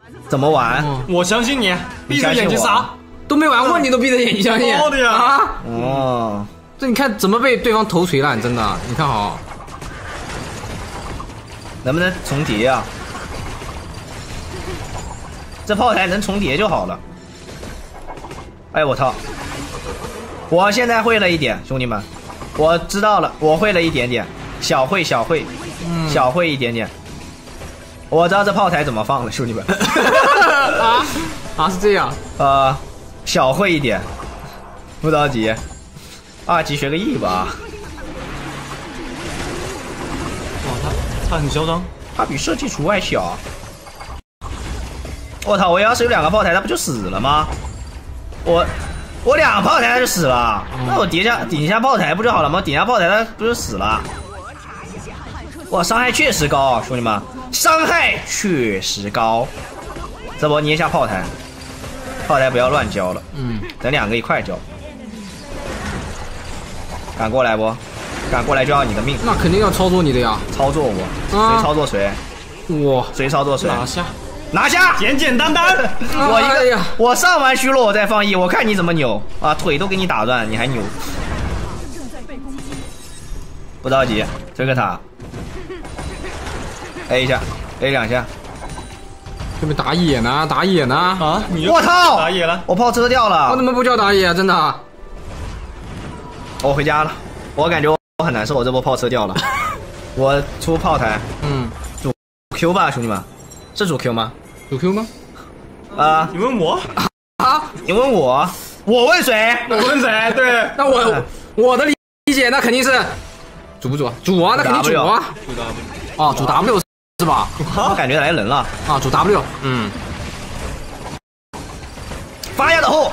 怎么玩？ 我相信你，闭着眼睛杀， 都没玩过，你都闭着眼睛相信？ 好的呀！ 啊， 哦， 这你看怎么被对方头锤了？真的，你看好， 能不能重叠啊？这炮台能重叠就好了。哎，我操！我现在会了一点，兄弟们，我知道了，我会了一点点，小会小会一点点。我知道这炮台怎么放了，兄弟们。 是这样。 小会一点，不着急。2级学个 E 吧。 哇，他很嚣张， 他比设计图还小。我操！我要是有2个炮台，他不就死了吗？我2个炮台他就死了，那我顶下炮台不就好了吗？顶下炮台他不就死了？哇，伤害确实高啊，兄弟们，伤害确实高。这波捏下炮台，炮台不要乱交了，等2个一块交。敢过来不？敢过来就要你的命。 那肯定要操作你的呀， 操作我，谁操作谁？ 哇， 谁操作谁？ 拿下，简简单单。 我上完虚弱我再放 E， 我看你怎么扭啊！腿都给你打断，你还扭？不着急，推个塔 ，A 一下 ，A 2下。 这边打野呢，打野呢！ 啊！ 我操！ 打野了， 我炮车掉了。 我怎么不叫打野？真的。 我回家了，我感觉我很难受，我这波炮车掉了。我出炮台，主 Q 吧，兄弟们，是主 Q 吗？ 主 Q 吗？ 你问我啊？你问我？我问谁？ 我问谁？对， 那我的理解那肯定是主不主？主啊，那肯定主啊。 主 W。 哦，主 W 是吧？ 我感觉来人了。 啊，主 W。 发芽的后。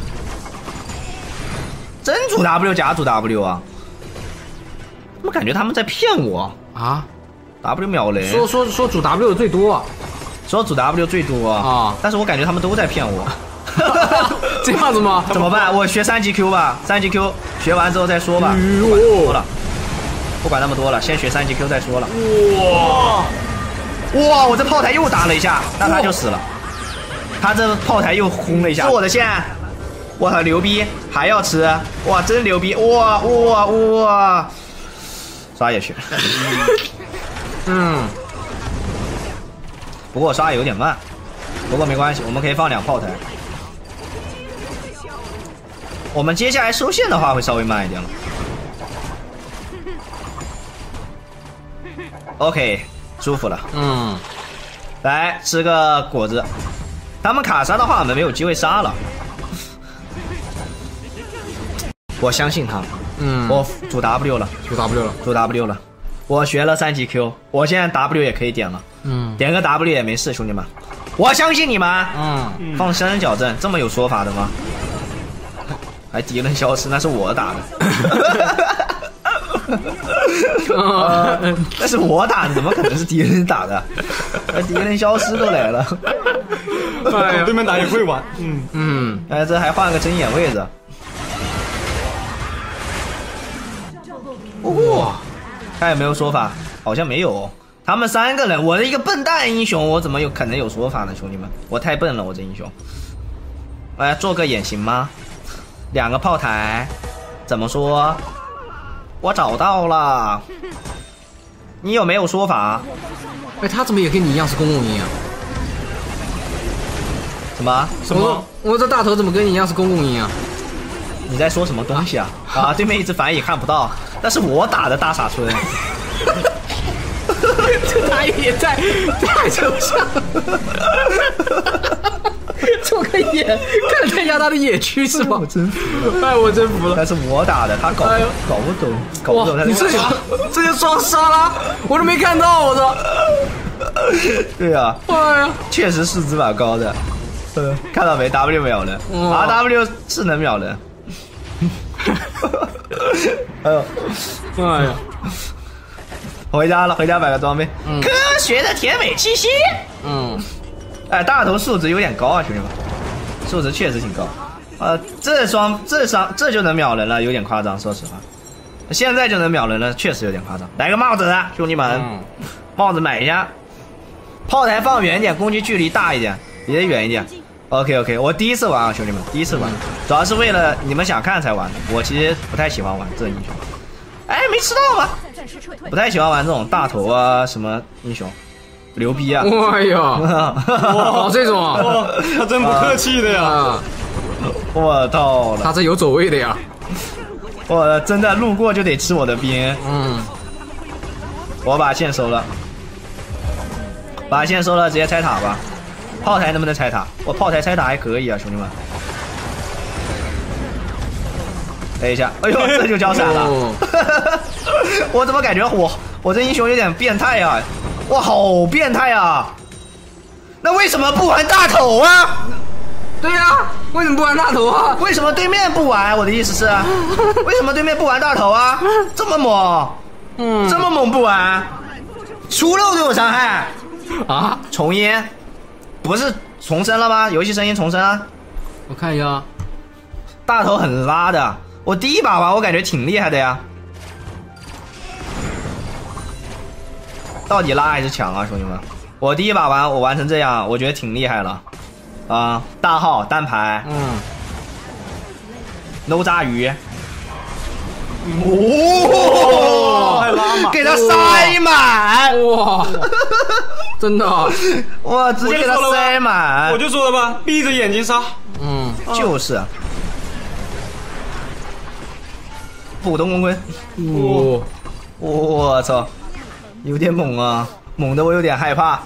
真主 W 假主 W 啊？怎么感觉他们在骗我啊 ？W 秒人。 说主 W 最多。 说主 W 最多啊，但是我感觉他们都在骗我。 这样子吗？ 怎么办？我学3级 Q 吧，3级 Q 学完之后再说吧。不管那么多了，先学3级 Q 再说了。哇！我这炮台又打了一下，那他就死了。他这炮台又轰了一下，是我的线。我操，牛逼！还要吃？哇，真牛逼！哇！刷野去。不过我刷有点慢，不过没关系，我们可以放2炮台。我们接下来收线的话会稍微慢一点了。OK， 舒服了。来吃个果子。他们卡杀的话，我们没有机会杀了。我相信他。我主 W 了，主 W 了。我学了3级 Q， 我现在 W 也可以点了。点个 W 也没事，兄弟们，我相信你们。放三角阵这么有说法的吗？还敌人消失，那是我打的。那是我打的，怎么可能是敌人打的？敌人消失都来了。 对面打也会玩。 哎，这还换个睁眼位置。哇，看有没有说法？好像没有。他们3个人，我的一个笨蛋英雄，我怎么有可能有说法呢？兄弟们，我太笨了，我这英雄。来做个眼行吗？2个炮台，怎么说？我找到了。你有没有说法？ 哎，他怎么也跟你一样是公共营啊？ 什么？ 我这大头怎么跟你一样是公共营啊？ 你在说什么东西啊？对面一只反野看不到，那是我打的大傻村。 这打野也在手上。做个野，看了一下他的野区是吗？ 我真服了， 我真服了。 但是我打的，他搞不懂。 你这就双杀了，我都没看到，我操！ 对啊， 哎呀， 确实素质蛮高的。看到没 ？W 秒人，RW 是能秒人。 哎呀， 回家了，回家买个装备。科学的甜美气息。哎，大头素质有点高啊，兄弟们，素质确实挺高。这就能秒人了，有点夸张，说实话。现在就能秒人了，确实有点夸张。来个帽子，兄弟们，帽子买一下。 炮台放远一点，攻击距离大一点，离得远一点。OK， 我第一次玩啊，兄弟们，第一次玩，主要是为了你们想看才玩的。我其实不太喜欢玩这英雄。哎，没吃到吗？不太喜欢玩这种大头啊，什么英雄，牛逼啊！ 哎呀，哇，这种啊， 他真不客气的呀！ 我操了， 他这有走位的呀！ 我真的路过就得吃我的兵。我把线收了，把线收了，直接拆塔吧。炮台能不能拆塔？我炮台拆塔还可以啊，兄弟们。等一下，哎呦，这就交闪了。我怎么感觉我这英雄有点变态呀？哇，好变态啊！那为什么不玩大头啊？ 对呀，为什么不玩大头啊？ 为什么对面不玩？我的意思是，为什么对面不玩大头啊？这么猛，这么猛不玩，出肉对我伤害啊？ 重音，不是重生了吗？游戏声音重生啊？ 我看一下， 大头很拉的，我第一把玩我感觉挺厉害的呀。到底拉还是抢啊，兄弟们？我第一把玩我玩成这样，我觉得挺厉害了。啊，大号单排，no 炸鱼， 还拉满， 给他塞满， 哇，真的， 哇，直接给他塞满， 我就说了吧，闭着眼睛杀， 就是，普通公坤，我操，有点猛啊，猛的我有点害怕，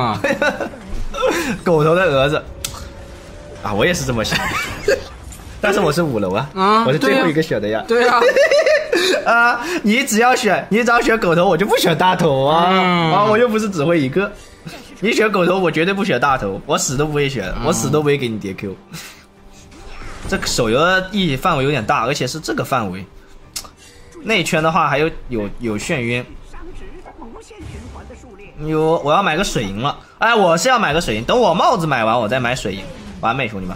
狗头的儿子。啊，我也是这么想，但是我是5楼啊，我是最后一个选的呀。 对啊， 啊，你只要选狗头，我就不选大头啊！啊，我又不是只会一个，你选狗头，我绝对不选大头，我死都不会选，我死都不会给你叠 Q。这个手游的意义范围有点大，而且是这个范围，内圈的话还有眩晕。有，我要买个水银了，哎，我是要买个水银，等我帽子买完，我再买水银。完美，兄弟们，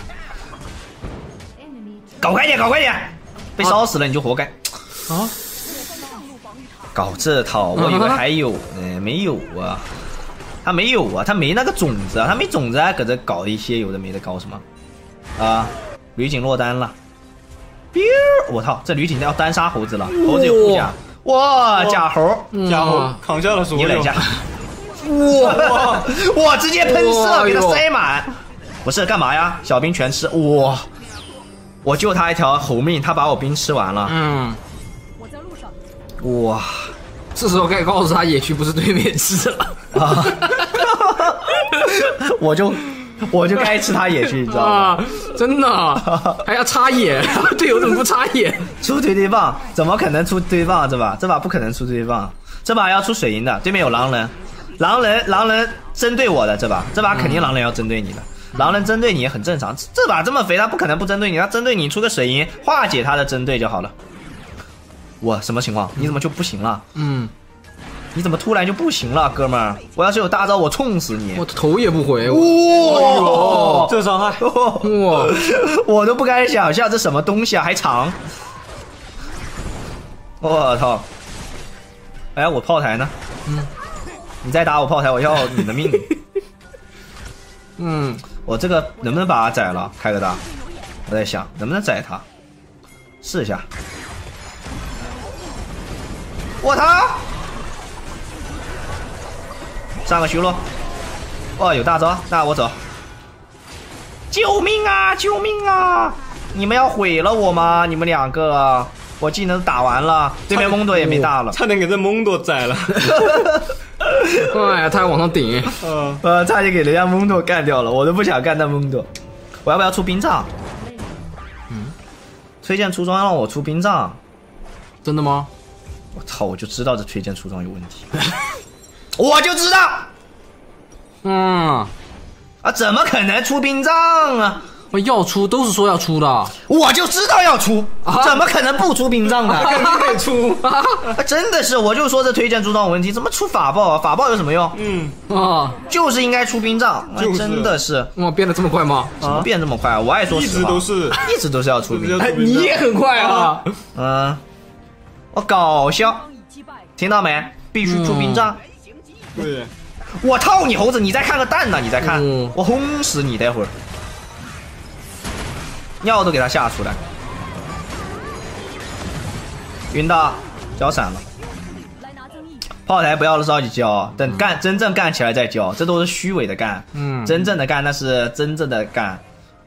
搞快点，搞快点！被烧死了你就活该啊！搞这套，我以为还有呢，没有啊，他没有啊，他没那个种子啊，他没种子还搁这搞一些有的没的，搞什么啊？吕景落单了，我操，这吕景要单杀猴子了，猴子有护甲，哇，假猴， 假猴扛下了所有， 你忍一下，哇，我直接喷射给他塞满。不是干嘛呀？小兵全吃，哇！我救他一条猴命，他把我兵吃完了。 我在路上。 哇！ 这时候该告诉他野区不是对面吃了啊！ 我就该吃他野区，你知道吗？ 真的，还要插野，队友怎么不插野？ 出推推棒，怎么可能出推棒？这把不可能出推棒，这把要出水银的。对面有狼人，狼人针对我的这把肯定狼人要针对你的。狼人针对你也很正常，这把这么肥，他不可能不针对你，他针对你出个水银化解他的针对就好了。我什么情况？你怎么就不行了？你怎么突然就不行了，哥们儿？我要是有大招，我冲死你！ 我头也不回， 哇， 这伤害， 哇，我都不敢想象这什么东西啊，还长！我操！哎，我炮台呢？你再打我炮台，我要你的命！我这个能不能把他宰了？开个大，我在想能不能宰他，试一下。我操！上个修罗，哦，有大招，那我走。救命啊！救命啊！你们要毁了我吗？你们两个，我技能打完了，对面蒙多也没大了， 差点给这蒙多宰了。 哎呀，他还往上顶， 差点给人家蒙多干掉了，我都不想干那蒙多。我要不要出冰杖？推荐出装让我出冰杖， 真的吗？ 我操！我就知道这推荐出装有问题，我就知道。怎么可能出冰杖啊？ 要出都是说要出的， 我就知道要出，怎么可能不出冰杖呢？ 肯定得出， 真的是，我就说这推荐出装有问题，怎么出法爆啊？法爆有什么用？就是应该出冰杖，真的是。 哇，变得这么快吗？ 怎么变这么快啊？我爱说实话，一直都是要出冰杖。 你也很快啊！ 我搞笑，听到没？必须出冰杖。 对， 我套你猴子，你再看个蛋呢？你再看， 嗯我轰死你！待会儿尿都给他吓出来，晕到，交闪了。 来拿增益。 炮台不要着急交，等干真正干起来再交，这都是虚伪的干。真正的干那是真正的干。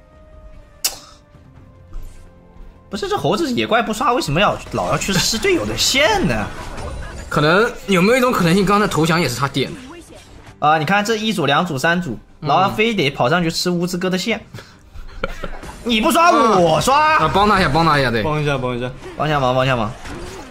不是这猴子野怪不刷，为什么老要去吃队友的线呢？ 可能有没有一种可能性，刚才投降也是他点的？ 你看这1组、2组、3组，然后非得跑上去吃乌兹哥的线。你不刷我刷啊，帮他一下，帮他一下，对， 帮一下，帮一下， 帮下忙，帮下忙。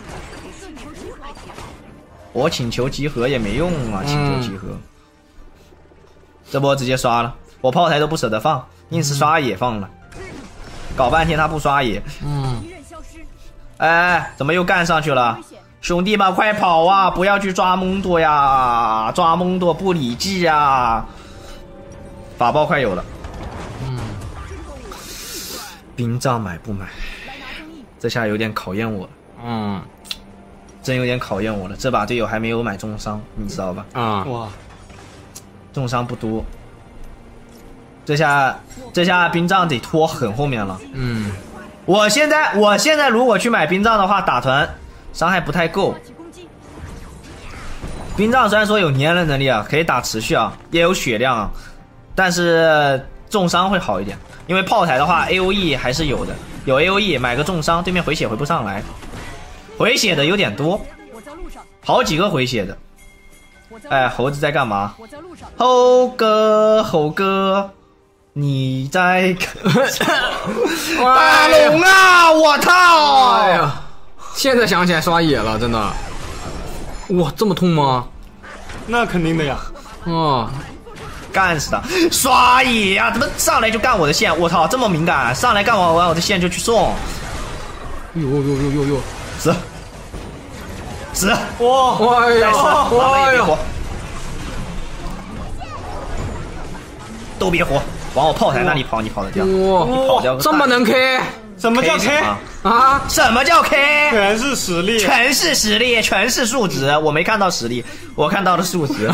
我请求集合也没用啊，请求集合。这波直接刷了，我炮台都不舍得放，硬是刷野放了。搞半天他不刷野， 敌人消失。 哎，怎么又干上去了？兄弟们快跑啊！不要去抓蒙多呀，抓蒙多不理智呀。法爆快有了，兵杖买不买？这下有点考验我了，真有点考验我了。这把队友还没有买重伤，你知道吧？ 哇， 重伤不多。这下兵杖得拖很后面了。我现在如果去买兵杖的话，打团伤害不太够。兵杖虽然说有粘人能力啊，可以打持续啊，也有血量啊，但是重伤会好一点。因为炮台的话 AOE 还是有的，有 AOE 买个重伤，对面回血回不上来，回血的有点多，好几个回血的。哎，猴子在干嘛？猴哥。你在大龙啊！我操！ 哎呀，现在想起来刷野了，真的。哇，这么痛吗？ 那肯定的呀。 干死他！刷野啊！怎么上来就干我的线？我操，这么敏感，上来干完我的线就去送。 哟， 死！ 哇！ 哎呀！ 都别活！往我炮台那里跑，你跑得掉？你跑掉个这么能 K？ 什么叫 K 啊？ 什么叫 K？ 全是实力， 全是实力，全是数值。我没看到实力，我看到了数值。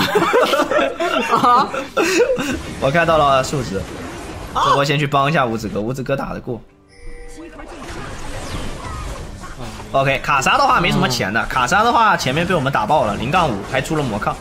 我看到了数值。这波先去帮一下五子哥，五子哥打得过。OK， 卡莎的话没什么钱的，卡莎的话前面被我们打爆了，0-5还出了魔抗。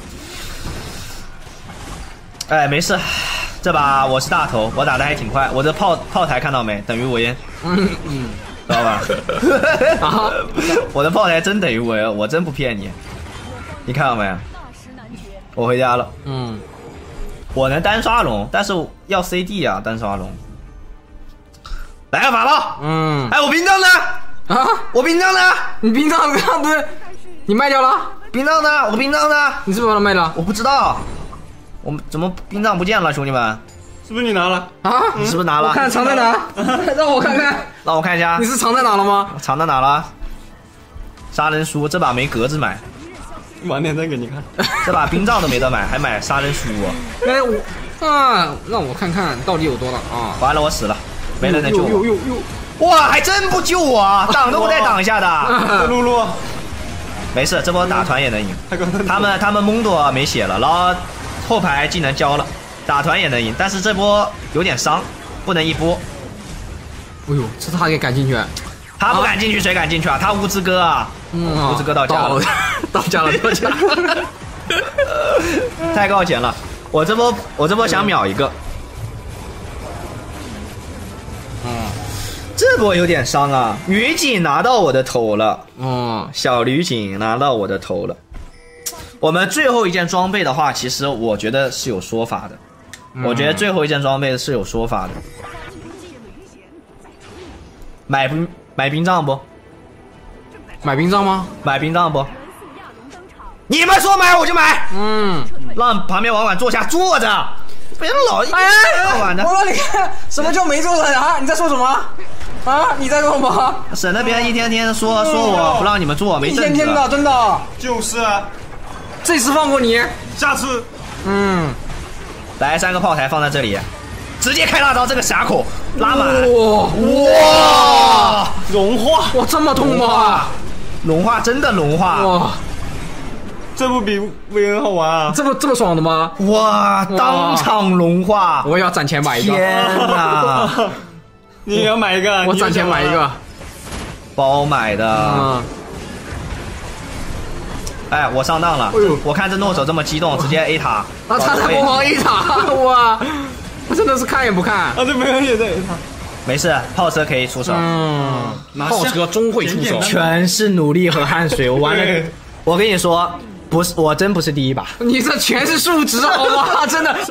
哎，没事。这把我是大头，我打的还挺快，我的炮台看到没？等于我烟，知道吧？我的炮台真等于我真不骗你，你看到没？我回家了。我能单刷龙，但是要 CD 啊，单刷龙。来个法爆！哎，我兵杖呢？我兵杖呢？ 你兵杖不是你卖掉了？ 兵杖呢？我兵杖呢？ 你是不是把它卖了？ 我不知道。我们怎么兵杖不见了，兄弟们？ 是不是你拿了啊？ 你是不是拿了？ 我看藏在哪？让我看看。 让我看一下。 你是藏在哪了吗？ 藏在哪了？杀人书这把没格子买， 晚点再给你看。 这把兵杖都没得买，还买杀人书啊？ 哎让我看看到底有多大啊！ 完了，我死了，没人能救我。 哟！ 哇，还真不救我啊！挡都不带挡一下的。 露露， 没事，这波打团也能赢。他们蒙多没血了，然后后排技能交了，打团也能赢，但是这波有点伤，不能一波。 哎呦，这他给赶进去， 他不敢进去，谁敢进去啊？他乌兹哥啊，乌兹哥到家了， 到家了。 太高钱了，我这波想秒一个。这波有点伤啊，女警拿到我的头了，小女警拿到我的头了。我们最后一件装备的话，其实我觉得是有说法的。我觉得最后一件装备是有说法的。买兵杖不？ 买兵杖吗？ 买兵杖不？你们说买我就买。让旁边网管坐下坐着，别老玩的。 我让你看什么叫没坐着啊？你在说什么？啊？你在说什么？ 省那边一天天说我不让你们做，没正一天天的，真的。 就是啊。 这次放过你， 下次， 来3个炮台放在这里，直接开大招，这个峡口拉满， 哇， 融化， 哇，这么痛吗？ 融化真的融化， 哇， 这不比维恩好玩啊？ 这么爽的吗？ 哇，当场融化！ 我也要攒钱买一个。 天哪！ 你也要买一个？ 我攒钱买一个。 包买的。 嗯。 哎，我上当了。 哎呦， 我看这诺手这么激动，直接 A 塔。 啊，他在疯狂 A 塔，哇！我真的是看也不看。 啊，这维恩也在 A 塔。 没事，炮车可以出手。 炮车终会出手， 全是努力和汗水。我完了，我跟你说，不是，我真不是第一把。 你这全是数值好吗？真的。